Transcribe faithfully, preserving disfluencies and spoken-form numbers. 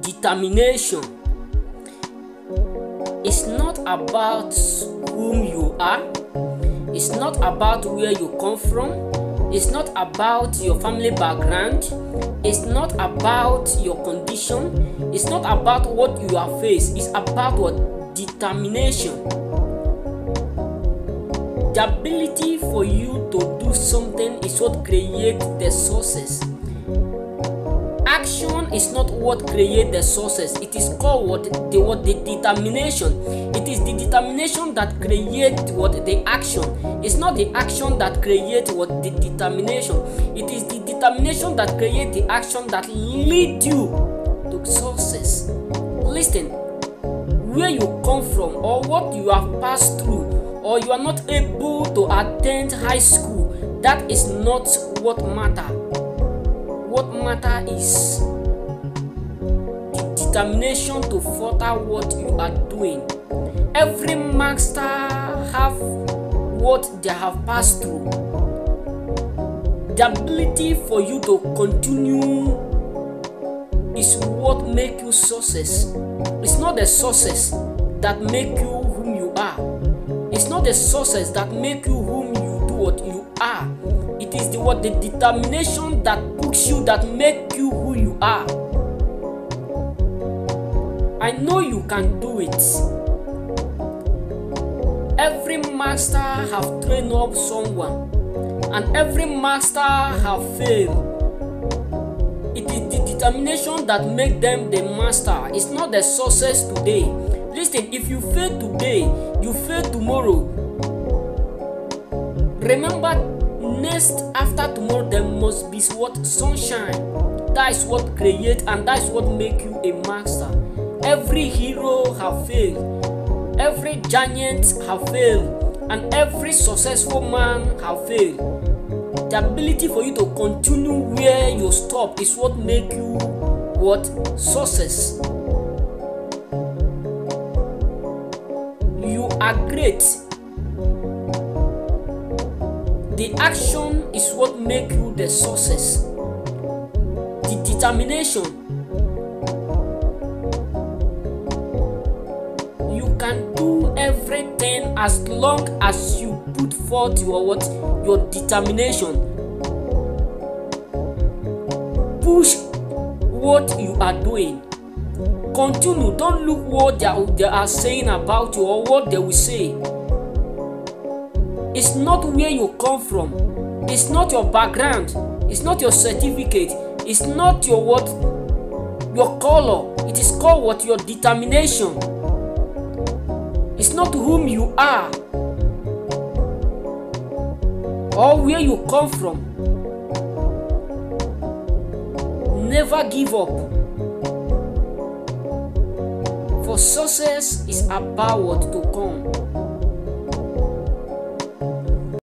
determination. It's not about whom you are. It's not about where you come from. It's not about your family background. It's not about your condition. It's not about what you have faced. It's about what? Determination. The ability for you to do something is what creates the sources. Action is not what creates the sources. It is called what the what the determination. It is the determination that creates what the action. It's not the action that creates what the determination. It is the determination that creates the action that lead you to success. Listen, where you come from or what you have passed through, or you are not able to attend high school, that is not what matter. What matter is the determination to further what you are doing. Every master have what they have passed through. The ability for you to continue is what make you success. It's not the success that make you whom you are. It's not the success that make you whom you do what you are. It is the what the determination that push you, that make you who you are. I know you can do it. Every master have trained up someone, and every master have failed. It is the determination that make them the master. It's not the success today. Listen, if you fail today, you fail tomorrow. Remember, next after tomorrow there must be what? Sunshine. That is what create, and that is what make you a master. Every hero have failed, every giant have failed, and every successful man have failed. The ability for you to continue where you stop is what make you what? Success. You are great. The action is what make you the success. The determination. You can do everything as long as you put forth your what? Your determination. Push what you are doing. Continue. Don't look what they are, they are saying about you or what they will say. It's not where you come from. It's not your background. It's not your certificate. It's not your what? Your color. It is called what? Your determination. It's not whom you are or where you come from. Never give up. For success is about what to come.